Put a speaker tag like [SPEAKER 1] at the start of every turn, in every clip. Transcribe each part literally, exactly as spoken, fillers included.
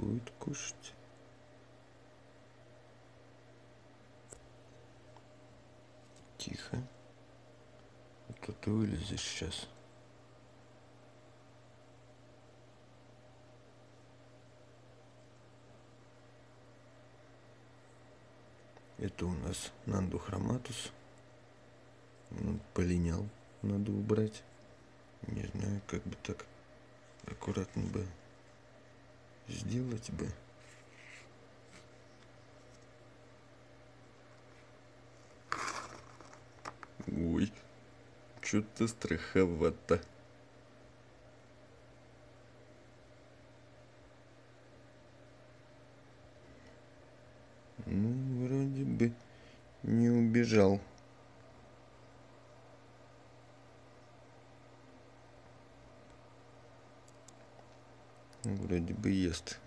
[SPEAKER 1] будет кушать. Тихо. А то ты вылезешь сейчас. Это у нас Нандухраматус. Он полинял. Надо убрать. Не знаю, как бы так аккуратно бы сделать бы. Ой, что-то страховато. Ну, вроде бы не убежал. Вроде бы ест.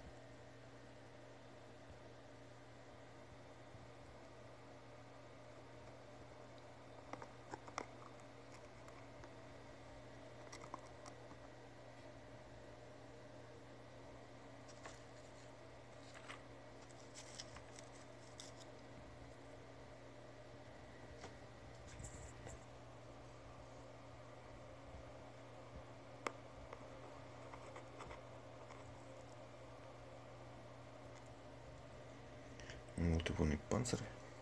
[SPEAKER 1] Вот его и панцирь.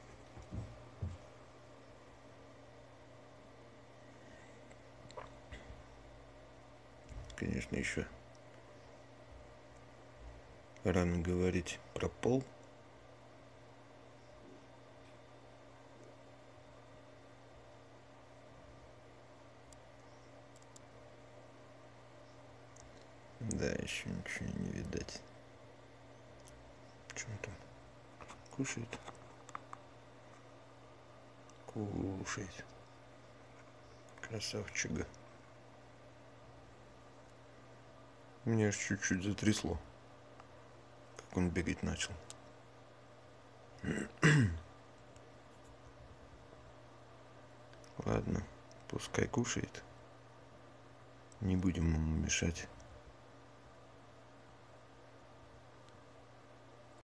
[SPEAKER 1] Конечно, еще рано говорить про пол. Да, еще ничего не видать. Чем там? Кушает? Кушает. Красавчик. Меня аж чуть-чуть затрясло, как он бегать начал. Ладно, пускай кушает. Не будем ему мешать.